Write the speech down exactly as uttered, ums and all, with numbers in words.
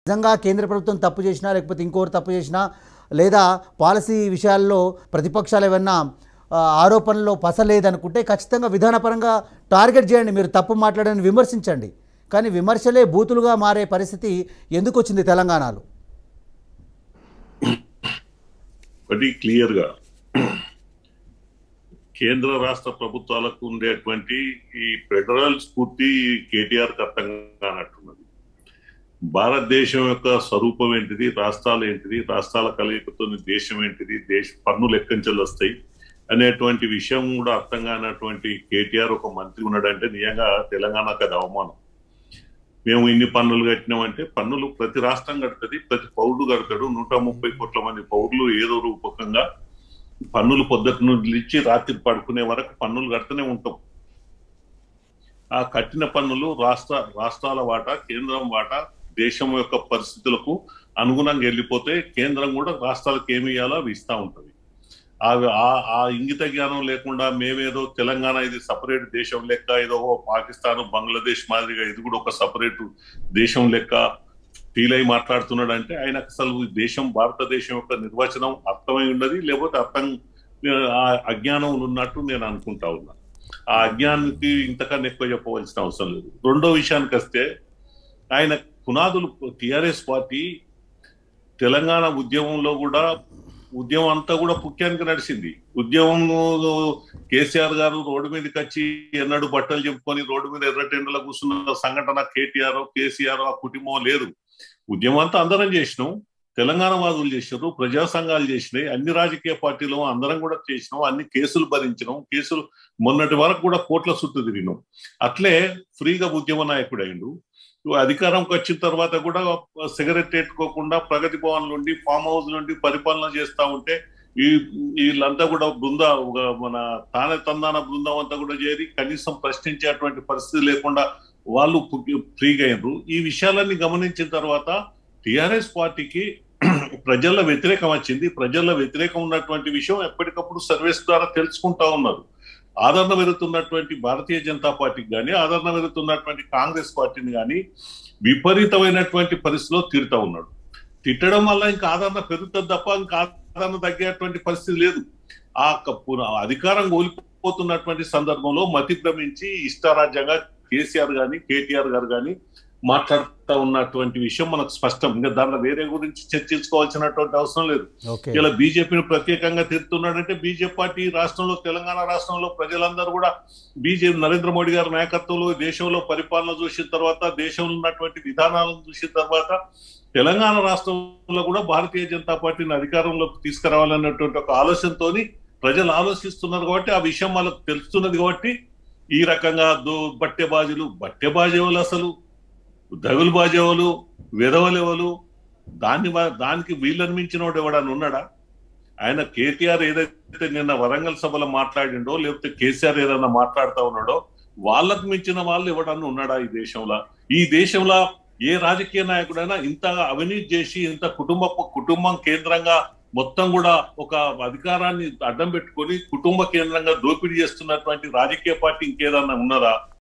నిజంగా కేంద్ర ప్రభుత్వం తప్పు చేసినా లేకపోతే ఇంకోరు తప్పు చేసినా లేదా పాలసీ విషయాల్లో ప్రతిపక్షాలు ఏమన్నా ఆరోపణల్లో పసలేదనుకుంటే ఖచ్చితంగా విధానపరంగా టార్గెట్ చేయండి, మీరు తప్పు మాట్లాడని విమర్శించండి. కానీ విమర్శలే బూతులుగా మారే పరిస్థితి ఎందుకు వచ్చింది తెలంగాణలో? ఒకటి క్లియర్గా కేంద్ర రాష్ట్ర ప్రభుత్వాలకు ఉండేటువంటి ఈ ఫెడరల్ స్ఫూర్తి కేటీఆర్కి అర్థం కానట్టున్నది. భారతదేశం యొక్క స్వరూపం ఏంటిది, రాష్ట్రాలు ఏంటిది, రాష్ట్రాల కలయికతో దేశం ఏంటిది, దేశ పన్నులు ఎక్కంచెలు వస్తాయి అనేటువంటి విషయం కూడా అర్థం కానటువంటి కేటీఆర్ ఒక మంత్రి ఉన్నాడంటే నిజంగా తెలంగాణకు అది అవమానం. మేము ఇన్ని పన్నులు కట్టినామంటే పన్నులు ప్రతి రాష్ట్రం కడుతుంది, ప్రతి పౌరుడు కడతాడు. నూట ముప్పై కోట్ల మంది పౌరులు ఏదో రూపకంగా పన్నులు పొద్దుట నుంచి ఇచ్చి రాత్రి పడుకునే వరకు పన్నులు కడుతూనే ఉంటాం. ఆ కట్టిన పన్నులు రాష్ట్ర రాష్ట్రాల వాటా, కేంద్రం వాటా దేశం యొక్క పరిస్థితులకు అనుగుణంగా వెళ్ళిపోతే కేంద్రం కూడా రాష్ట్రాలకు ఏమి ఇవ్వాలో అవి ఇస్తూ ఉంటుంది. ఆ ఇంగిత జ్ఞానం లేకుండా మేమేదో తెలంగాణ ఇది సపరేట్ దేశం లెక్క, ఏదో పాకిస్తాన్ బంగ్లాదేశ్ మాదిరిగా ఇది కూడా ఒక సపరేట్ దేశం లెక్క ఫీల్ అయి మాట్లాడుతున్నాడు అంటే ఆయన అసలు దేశం భారతదేశం యొక్క నిర్వచనం అర్థమై ఉన్నది, లేకపోతే అర్థం అజ్ఞానం ఉన్నట్టు నేను అనుకుంటా ఉన్నా. ఆ అజ్ఞానానికి ఇంతకన్నా ఎక్కువ చెప్పవలసిన అవసరం లేదు. రెండో విషయానికి వస్తే ఆయన పునాదులు టిఆర్ఎస్ పార్టీ తెలంగాణ ఉద్యమంలో కూడా ఉద్యమం అంతా కూడా పుక్యానికి నడిచింది. ఉద్యమం కేసీఆర్ గారు రోడ్డు మీదకి వచ్చి ఎన్నడూ బట్టలు చెప్పుకొని రోడ్డు మీద ఎర్రటెండలో కూర్చున్న సంఘటన కేటీఆర్ కేసీఆర్ ఆ కుటుంబం లేదు. ఉద్యమం అంతా అందరం చేసినాం, తెలంగాణ వాదులు చేసినారు, ప్రజా సంఘాలు చేసినాయి, అన్ని రాజకీయ పార్టీలు అందరం కూడా చేసినాం, అన్ని కేసులు భరించినాం, కేసులు మొన్నటి వరకు కూడా కోట్ల చుట్టూ తిరిగినాం. అట్లే ఫ్రీగా ఉద్యమ నాయకుడు అయిండు. అధికారంకి వచ్చిన తర్వాత కూడా సిగరెట్ ఎట్టుకోకుండా ప్రగతి భవన్ నుండి ఫామ్ హౌస్ నుండి పరిపాలన చేస్తూ ఉంటే ఈ వీళ్ళంతా కూడా బృంద మన తానే తందాన బృందం అంతా కూడా చేరి కనీసం ప్రశ్నించేటువంటి పరిస్థితి లేకుండా వాళ్ళు ఫ్రీగా అయినరు. ఈ విషయాలన్నీ గమనించిన తర్వాత టిఆర్ఎస్ పార్టీకి ప్రజల వ్యతిరేకం వచ్చింది. ప్రజల వ్యతిరేకం ఉన్నటువంటి విషయం ఎప్పటికప్పుడు సర్వేస్ ద్వారా తెలుసుకుంటా ఉన్నారు. ఆదరణ పెరుగుతున్నటువంటి భారతీయ జనతా పార్టీకి కానీ ఆదరణ పెరుగుతున్నటువంటి కాంగ్రెస్ పార్టీని కానీ విపరీతమైనటువంటి పరిస్థితిలో తిడుతూ ఉన్నాడు. తిట్టడం వల్ల ఇంకా ఆదరణ పెరుగుతుంది తప్ప ఇంకా ఆదరణ తగ్గేటువంటి పరిస్థితి లేదు. ఆ అధికారం కోల్పోతున్నటువంటి సందర్భంలో మతి భ్రమించి ఇష్టారాజ్యంగా కేసీఆర్ గాని కేటీఆర్ గారు కానీ మాట్లాడుతూ ఉన్నటువంటి విషయం మనకు స్పష్టం. ఇంకా దాంట్లో వేరే గురించి చర్చించుకోవాల్సినటువంటి అవసరం లేదు. ఇలా బీజేపీని ప్రత్యేకంగా తిరుగుతున్నాడంటే బీజేపీ పార్టీ రాష్ట్రంలో తెలంగాణ రాష్ట్రంలో ప్రజలందరూ కూడా బీజేపీ నరేంద్ర మోడీ గారి నాయకత్వంలో దేశంలో పరిపాలన చూసిన తర్వాత దేశంలో ఉన్నటువంటి విధానాలను చూసిన తర్వాత తెలంగాణ రాష్ట్రంలో కూడా భారతీయ జనతా పార్టీని అధికారంలోకి తీసుకురావాలన్నటువంటి ఒక ఆలోచనతో ప్రజలు ఆలోచిస్తున్నారు కాబట్టి ఆ విషయం వాళ్ళకు తెలుస్తున్నది కాబట్టి ఈ రకంగా దో బట్టె బాజులు బట్టె బాజేవాళ్ళు అసలు దగులు బాజేవాళ్ళు వెదవలేవలు దాన్ని దానికి వీళ్ళని మించిన వాడు ఎవడని ఉన్నాడా? ఆయన కేటీఆర్ ఏదైతే నిన్న వరంగల్ సభలో మాట్లాడిండో లేకపోతే కేసీఆర్ ఏదన్నా మాట్లాడుతూ ఉన్నాడో వాళ్ళకు మించిన వాళ్ళు ఎవడన్నా ఉన్నాడా ఈ దేశంలో? ఈ దేశంలో ఏ రాజకీయ నాయకుడైనా ఇంత అవినీతి చేసి ఇంత కుటుంబ కుటుంబం కేంద్రంగా మొత్తం కూడా ఒక అధికారాన్ని అడ్డం పెట్టుకొని కుటుంబ కేంద్రంగా దోపిడీ చేస్తున్నటువంటి రాజకీయ పార్టీ ఇంకేదన్నా ఉన్నదా?